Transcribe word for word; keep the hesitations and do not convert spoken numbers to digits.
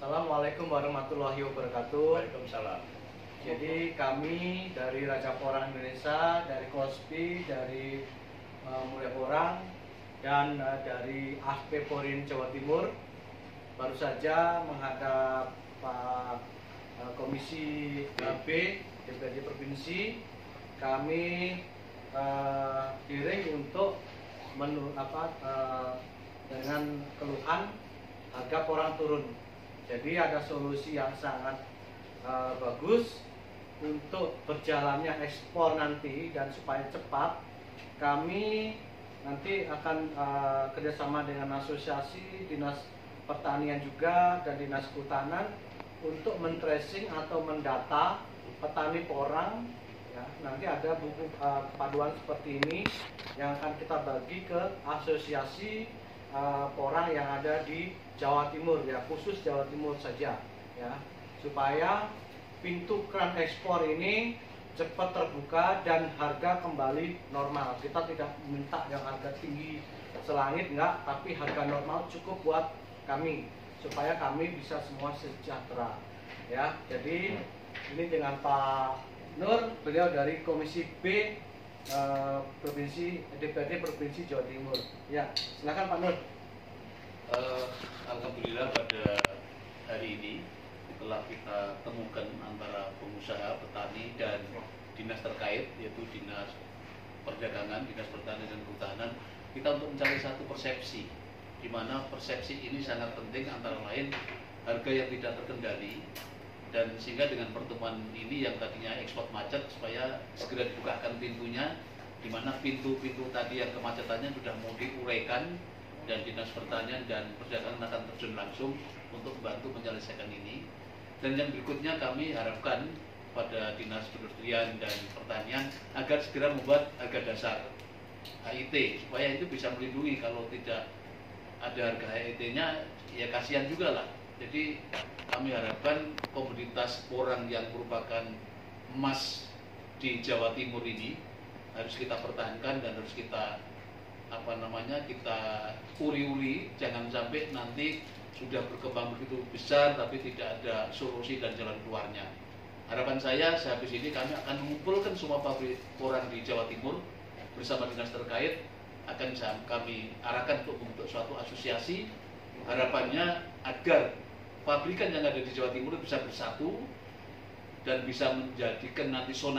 Assalamualaikum warahmatullahi wabarakatuh. Waalaikumsalam. Jadi kami dari Raja Porang Indonesia, dari Kospi, dari uh, Mulia Porang, dan uh, dari Aspeporin Jawa Timur baru saja menghadap Pak uh, Komisi uh, B D P R D Provinsi. Kami uh, diring untuk menurut apa uh, dengan keluhan harga porang turun. Jadi ada solusi yang sangat uh, bagus untuk berjalannya ekspor nanti, dan supaya cepat kami nanti akan uh, kerjasama dengan asosiasi dinas pertanian juga dan dinas kehutanan untuk men-tracing atau mendata petani porang. Ya, nanti ada buku uh, paduan seperti ini yang akan kita bagi ke asosiasi uh, porang yang ada di Jawa Timur, ya, khusus Jawa Timur saja, ya, supaya pintu keran ekspor ini cepat terbuka dan harga kembali normal. Kita tidak minta yang harga tinggi selangit, enggak, tapi harga normal cukup buat kami supaya kami bisa semua sejahtera, ya. Jadi ini dengan Pak Nur, beliau dari Komisi B uh, Provinsi D P R D Provinsi Jawa Timur. Ya, silakan Pak Nur. Uh, Alhamdulillah pada hari ini telah kita temukan antara pengusaha, petani, dan dinas terkait, yaitu dinas perdagangan, dinas pertanian dan kehutanan, kita untuk mencari satu persepsi, di mana persepsi ini sangat penting, antara lain harga yang tidak terkendali, dan sehingga dengan pertemuan ini yang tadinya ekspor macet supaya segera dibukakan pintunya, di mana pintu-pintu tadi yang kemacetannya sudah mau diuraikan, dan dinas pertanian dan perdagangan akan terjun langsung untuk membantu menyelesaikan ini. Dan yang berikutnya kami harapkan pada dinas perindustrian dan pertanian agar segera membuat harga dasar H I T, supaya itu bisa melindungi. Kalau tidak ada harga H I T-nya, ya kasihan juga lah. Jadi kami harapkan komoditas porang yang merupakan emas di Jawa Timur ini harus kita pertahankan dan harus kita apa namanya kita uli-uli, jangan sampai nanti sudah berkembang begitu besar tapi tidak ada solusi dan jalan keluarnya. Harapan saya sehabis ini kami akan mengumpulkan semua pabrik porang di Jawa Timur bersama dinas terkait, akan kami arahkan untuk membentuk suatu asosiasi. Harapannya agar pabrikan yang ada di Jawa Timur bisa bersatu dan bisa menjadikan nanti zona